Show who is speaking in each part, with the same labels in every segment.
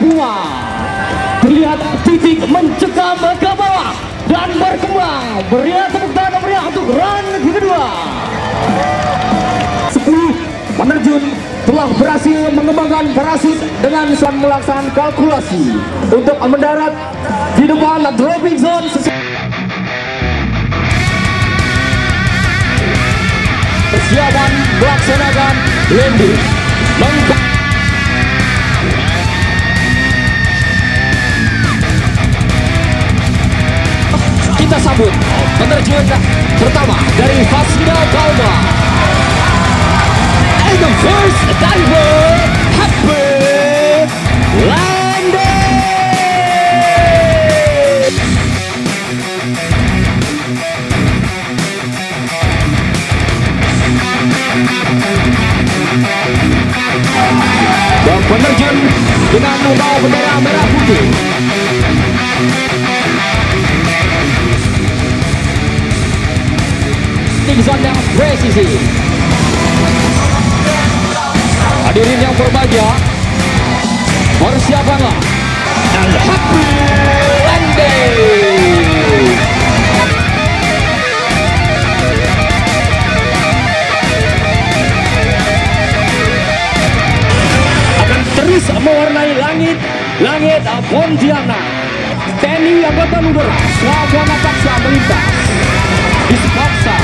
Speaker 1: Papua. Terlihat titik mencekam ke bawah dan berkembang. Berikan tepuk tangan meriah untuk run kedua. 10 penerjun telah berhasil mengembangkan parasut dengan melaksanakan kalkulasi untuk mendarat di depan dropping zone. Persiapan melaksanakan landing. Kita sambut penerjun pertama dari Fasida Palma. And the first diver, Happy Landing. Dan penerjun dengan membawa bendera merah putih. Zone yang presisi. Hadirin yang berbahagia, persiapanlah dan Happy Landing. Akan terus mewarnai langit Pontianak. TNI Angkatan Udara Swawana Paksa melintas di Sepaksa.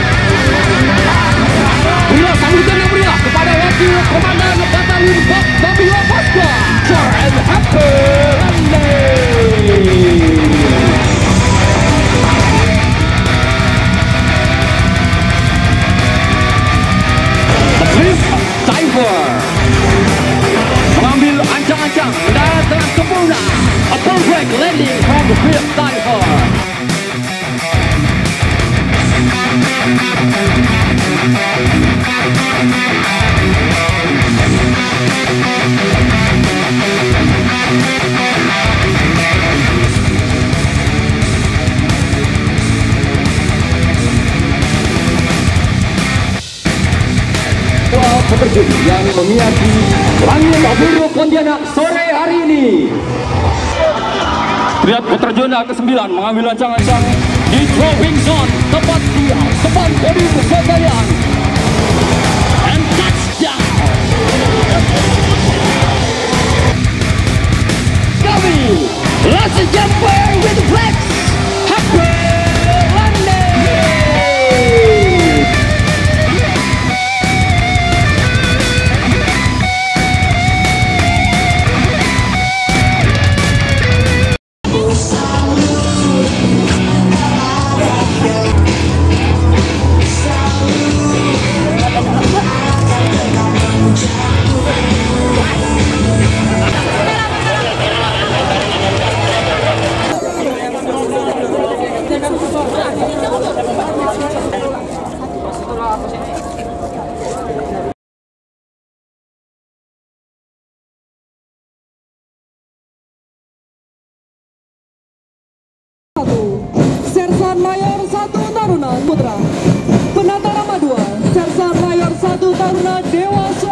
Speaker 1: Berilah sambutan yang meriah kepada Wakil Komandan Batalion Babila Pasca for and Happy Landing. The fifth diver mengambil ancang-ancang mendarat dengan sempurna. A perfect landing from the fifth diver. Peterjun yang menghiasi langit biru Pontianak sore hari ini. Lihat peterjun ke-9 mengambil ancang-ancang di dropping zone tepat di depan podium sekalian. And touchdown. Kami last jumper with flex. Happy Landing.
Speaker 2: Sersan Mayor 1 Taruna Putra, Penata Rama 2, Sersan Mayor 1 Taruna Dewa